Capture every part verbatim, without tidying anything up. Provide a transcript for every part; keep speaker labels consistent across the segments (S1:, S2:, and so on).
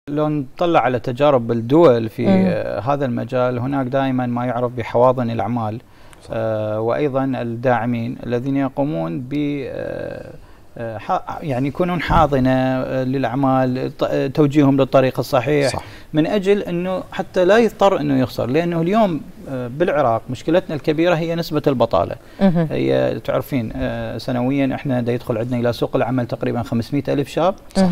S1: لو نطلع على تجارب الدول في
S2: مم.
S1: هذا المجال، هناك دائما ما يعرف بحواضن الأعمال، آه وأيضا الداعمين الذين يقومون ب آه يعني يكونون حاضنة للأعمال، توجيههم للطريق الصحيح. صح. من أجل أنه حتى لا يضطر أنه يخسر، لأنه اليوم بالعراق مشكلتنا الكبيرة هي نسبة البطالة. هي تعرفين سنويا احنا دا يدخل عندنا إلى سوق العمل تقريبا خمسمئة ألف شاب،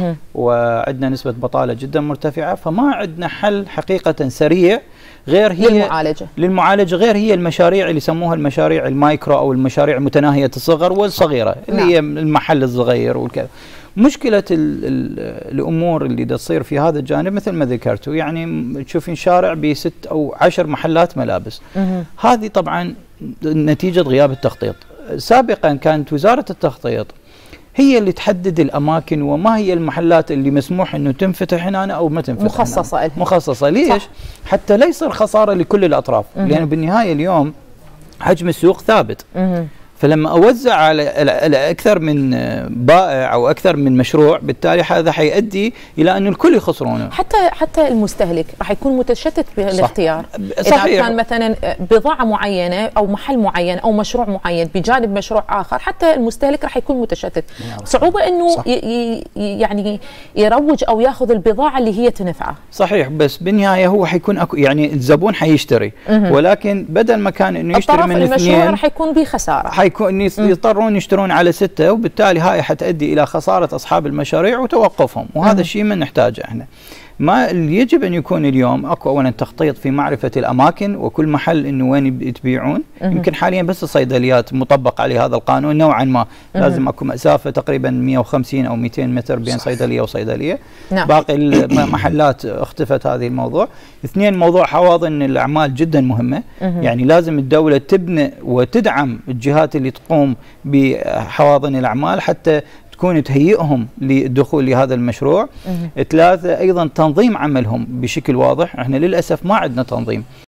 S1: وعندنا نسبة بطالة جدا مرتفعة، فما عندنا حل حقيقة سريع غير هي
S2: للمعالجة
S1: للمعالجة غير هي المشاريع اللي يسموها المشاريع المايكرو أو المشاريع متناهية الصغر والصغيرة، اللي نعم. هي المحل الصغير والكذا. مشكلة ال ال الأمور اللي تصير في هذا الجانب مثل ما ذكرتوا، يعني تشوفين شارع بست أو عشر محلات ملابس. هذه طبعا نتيجة غياب التخطيط. سابقا كانت وزارة التخطيط هي اللي تحدد الأماكن وما هي المحلات اللي مسموح أنه تنفتح هنا أو ما تنفتح
S2: مخصصة
S1: هنا. مخصصة ليش؟ صح. حتى لا يصير خسارة لكل الأطراف، لأنه بالنهاية اليوم حجم السوق ثابت. مه. فلما أوزع على أكثر من بائع أو أكثر من مشروع، بالتالي هذا حيؤدي إلى أن الكل يخسرونه.
S2: حتى حتى المستهلك راح يكون متشتت بالاختيار.
S1: صحيح.
S2: إذا كان مثلا بضاعة معينة أو محل معين أو مشروع معين بجانب مشروع آخر، حتى المستهلك راح يكون متشتت. صعوبة إنه يعني يروج أو يأخذ البضاعة اللي هي تنفعه.
S1: صحيح، بس بالنهاية هو حيكون أكو يعني الزبون حيشتري، ولكن بدل ما كان إنه يشتري من
S2: اثنين راح يكون بخسارة.
S1: حيكون يضطرون يشترون على ستة، وبالتالي هاي حتؤدي إلى خسارة أصحاب المشاريع وتوقفهم، وهذا الشيء ما نحتاجه احنا. ما اللي يجب أن يكون اليوم أكو أولا تخطيط في معرفة الأماكن وكل محل إنه وين تبيعون. يمكن حاليا بس الصيدليات مطبق عليه هذا القانون نوعا ما، لازم أكو مسافة تقريبا مئة وخمسين أو مئتين متر بين صيدلية وصيدلية. نعم. باقي المحلات اختفت هذه الموضوع. اثنين، موضوع حواضن الأعمال جدا مهمة. يعني لازم الدولة تبني وتدعم الجهات اللي تقوم بحواضن الأعمال حتى تكون تهيئهم للدخول لهذا المشروع. ثلاثة، أيضا تنظيم عملهم بشكل واضح. احنا للأسف ما عندنا تنظيم.